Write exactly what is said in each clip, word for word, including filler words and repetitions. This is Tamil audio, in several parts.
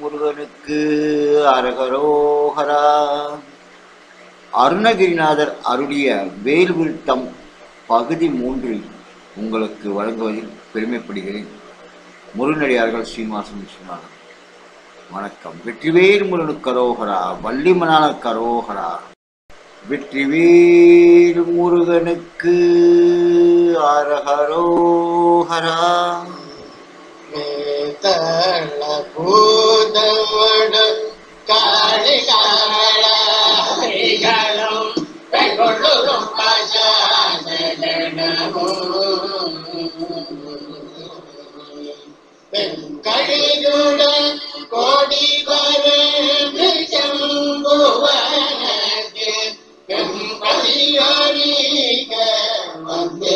முருகனுக்கு அரகரோகரா. அருணகிரிநாதர் அருளிய வேல் விருத்தம் பகுதி மூன்றில் உங்களுக்கு வழங்குவதில் பெருமைப்படுகிறேன். முருகனடியார்கள் ஸ்ரீனிவாசன் விஸ்வநாதன். வணக்கம். வெற்றிவேல் முருகனுக்கு கரோகரா, வள்ளிமனான கரோகரா. வெற்றிவேல் முருகனுக்கு அரகரோகரா. பூதமட காளிகாளும் பெண்கொள்ளும் பெண்களியுடன் கோடி வருந்து செம்புவனக்கு பெண்களியொழிக வந்தே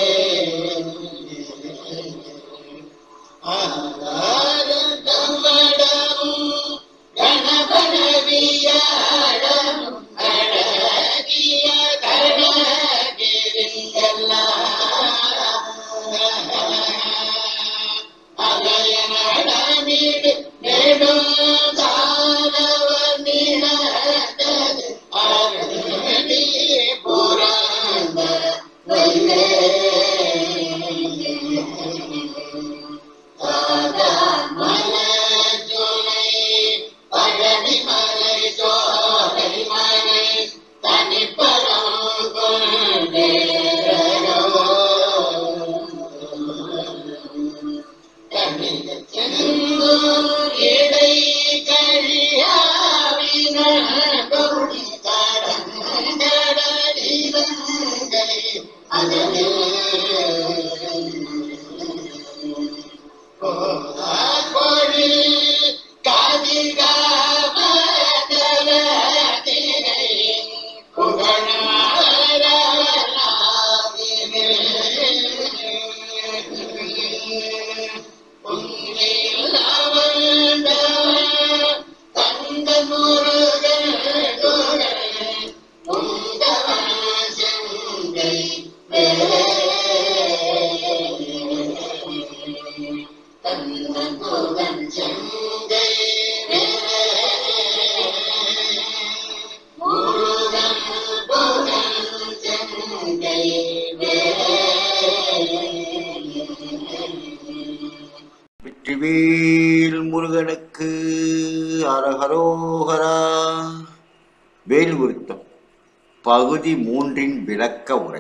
வெற்றிவேல் முருகனுக்கு அரகரோகரா. வேல் விருத்தம் பகுதி மூன்றின் விளக்க உரை.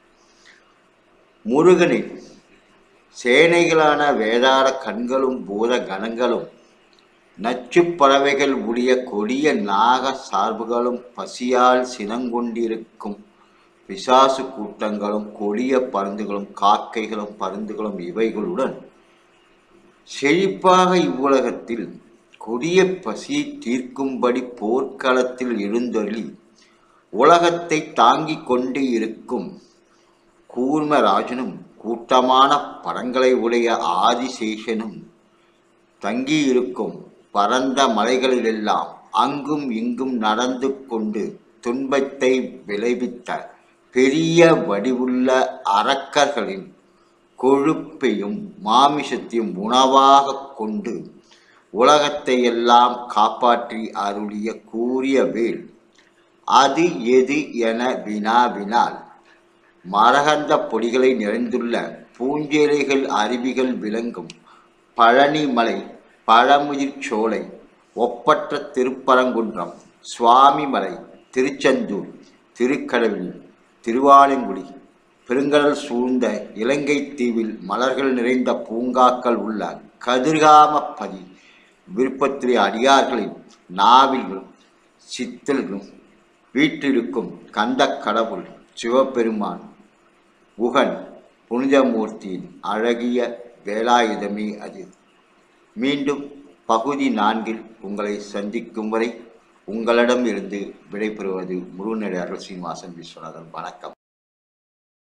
முருகனின் சேனைகளான வேதாள கண்களும் பூத கணங்களும் நச்சு பறவைகள் உடைய கொடிய நாக சார்புகளும் பசியால் சினங்கொண்டிருக்கும் பிசாசு கூட்டங்களும் கொடிய பருந்துகளும் காக்கைகளும் பருந்துகளும் இவைகளுடன் செழிப்பாக இவ்வுலகத்தில் கொடிய பசியை தீர்க்கும்படி போர்க்களத்தில் எழுந்தருளி உலகத்தை தாங்கிக் கொண்டு இருக்கும் கூர்மராஜனும் கூட்டமான படங்களை உடைய ஆதிசேஷனும் தங்கியிருக்கும் பரந்த மலைகளிலெல்லாம் அங்கும் இங்கும் நடந்து கொண்டு துன்பத்தை விளைவித்த பெரிய வடிவுள்ள அரக்கர்களின் கொழுப்பையும் மாமிசத்தையும் உணவாக கொண்டு உலகத்தை எல்லாம் காப்பாற்றி அருளிய கூறிய வேல் அது எது என வினாவினால் மரகந்த பொடிகளை நிறைந்துள்ள பூஞ்சேலைகள் அருவிகள் விளங்கும் பழனிமலை, பழமுதிர் சோலை, ஒப்பற்ற திருப்பரங்குன்றம், சுவாமிமலை, திருச்செந்தூர், திருக்கடவில், திருவாலங்குடி, பெருங்கடல் சூழ்ந்த இலங்கை தீவில் மலர்கள் நிறைந்த பூங்காக்கள் உள்ள கதிர்காமப்பதி விருப்பத்திலே அடியார்களின் நாவிலும் சித்தலும் வீற்றிருக்கும் கந்த கடவுள் சிவபெருமான் குகன் புனிதமூர்த்தியின் அழகிய வேலாயுதமே அது. மீண்டும் பகுதி நான்கில் உங்களை சந்திக்கும் வரை உங்களிடம் இருந்து விடைபெறுவது முருகனடியார்கள் ஸ்ரீனிவாசன் விஸ்வநாதன். வணக்கம்.